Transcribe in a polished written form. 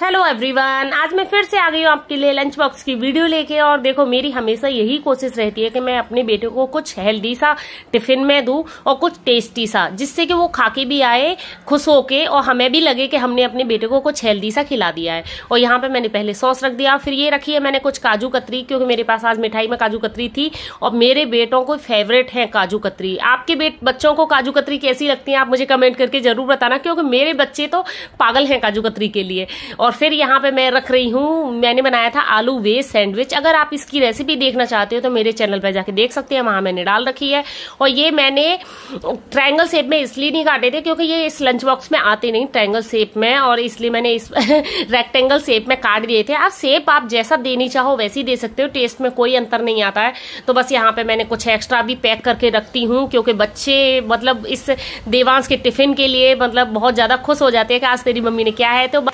Hello everyone, आज मैं फिर से आ गई हूँ आपके लिए लंच बॉक्स की वीडियो लेके। और देखो, मेरी हमेशा यही कोशिश रहती है कि मैं अपने बेटे को कुछ हेल्दी सा टिफिन में दूं और कुछ टेस्टी सा, जिससे कि वो खा के भी आए खुश होके और हमें भी लगे कि हमने अपने बेटे को कुछ हेल्दी सा खिला दिया है। और यहाँ पे मैंने पहले सॉस रख दिया, फिर ये रखी है मैंने कुछ काजू कतरी, क्योंकि मेरे पास आज मिठाई में काजू कतरी थी और मेरे बेटों को फेवरेट है काजू कतरी। आपके बच्चों को काजू कतरी कैसी लगती है आप मुझे कमेंट करके जरूर बताना, क्योंकि मेरे बच्चे तो पागल हैं काजू कतरी के लिए। और फिर यहाँ पे मैं रख रही हूँ, मैंने बनाया था आलू वेज सैंडविच। अगर आप इसकी रेसिपी देखना चाहते हो तो मेरे चैनल पर जाके देख सकते हैं, वहां मैंने डाल रखी है। और ये मैंने ट्रायंगल शेप में इसलिए नहीं काटे थे क्योंकि ये इस लंच बॉक्स में आते नहीं ट्रायंगल शेप में, और इसलिए मैंने इस रेक्टेंगल शेप में काट दिए थे। आप शेप आप जैसा देनी चाहो वैसे ही दे सकते हो, टेस्ट में कोई अंतर नहीं आता है। तो बस यहाँ पे मैंने कुछ एक्स्ट्रा भी पैक करके रखती हूँ, क्योंकि बच्चे मतलब इस देवांश के टिफिन के लिए मतलब बहुत ज्यादा खुश हो जाते हैं कि आज तेरी मम्मी ने क्या है। तो